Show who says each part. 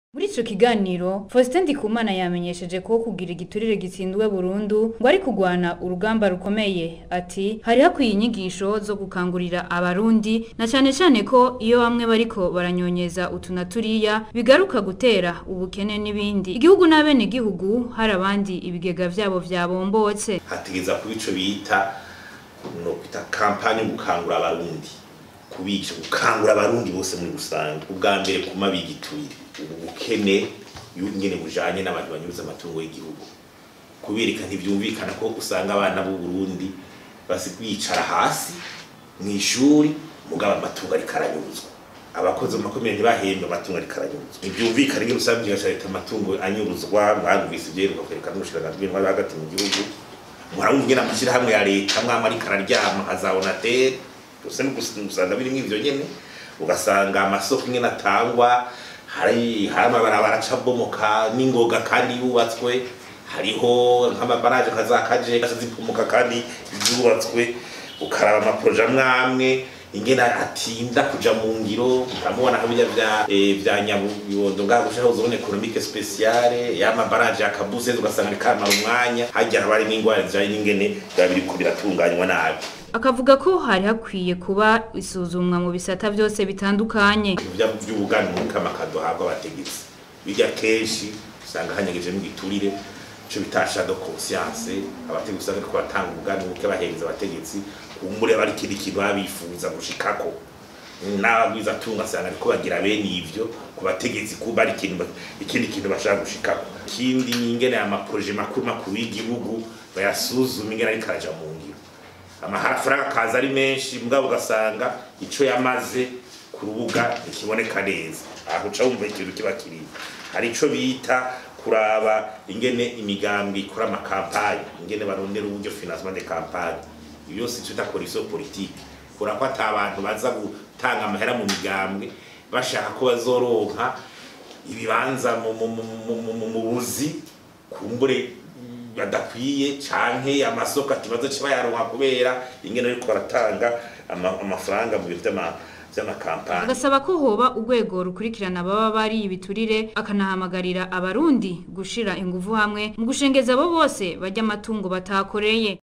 Speaker 1: Muri ico kiganiro Faustin Ndikumana yamenyesheje ko kugira igiturire gitsindwe burundu ngo ari kugwana urugamba rukomeye. Ati hari hakwiye inyigisho zo gukangurira abarundi na cane ko iyo bamwe bariko baranyonyeza utunaturiya bigaruka gutera ubukene n'ibindi. Igihugu n'abene igihugu hari abandi ibigega vyabo vyabombotse.
Speaker 2: Hategeza kuba ico bita no bita kampanye gukangura abarundi. Kubica gukangura abarundi bose muri rusange. Ubwa mbere kuma bigiturire. Ubukene nyene bujanye n'abantu banyuza amatungo y'igihugu. Kubirika ntivyumvikana ko usanga abana b'u Burundi basi kwicara hasi mw'ishuri mugaba amatungo ari karanyuzwa. Abakozi mu makomine ntibahembwa amatungo ari karanyuzwa. Ntivyumvikana ngira usabye gashaka amatungo anyuruzwa mwaguvise ivyo kwerekana n'ushirana rw'intwari hagati mu gihugu. Muharumva ngena amashira hamwe ya leta mwama ari kararyama azabona tere. Byose n'ugusanga biri mw'ivyo nyene ugasanga amasoko nyene atangwa hari amabarabara acabomoka n'ingoga kandi yubatswe hariho nk'amabaraje kazakaje zipumuka kandi yubatswe ukaraba amaproje amwe ingena atinda kuja mu ngiro ukamubona habijya vya Nyabuyondo ngagushaho zone economique spéciale y'amabaraje akabuse ugasanga rikamara umwanya hajya habari n'ingwara zijanye n'ingene biri ko biratunganywa nabi.
Speaker 1: Akavuga ko hari hakwiye kuba isuzumwa mu bisata byose bitandukanye.
Speaker 2: By'ubugani mu kamakado habwa abategetsi. Bijya kenshi usanga hanyageje mu giturire cyo bitasha do conscience abategetsi usanga ko batanga ubugani buke bahereza abategetsi umure bari kiri kintu babifuza gushikako. N'abagwiza tunga asanga ko bagira bene ivyo ku bategetsi kuba ari ikindi kintu bashaka gushikako. Kindi ingene ama projet makuru y'igihugu bayasuzuma ingene ari karaja mu ngiro. Amafaranga kaza ari menshi mugabo ugasanga ico yamaze ku rubuga ikiboneka neza aho uca wumva ikintu kiba kiri hari ico bita kuraba ingene imigambi kuri amakampanye ingene barondera uburyo financement de campagne yose cyo takoriso politique kurako atabantu baza gutanga amahera mu migambwe bashaka ko bazoronka ibibanza mu buzi kumbure badakwiye canke amasoko atibazo ciba yaronka kubera ingene ariko baratanga amafaranga mu vy'amakampani.
Speaker 1: Agasaba ko hoba urwego rukurikirana baba bari ibiturire akanahamagarira abarundi gushira inguvu hamwe mu gushengeza abo bose bajya amatungo batakoreye.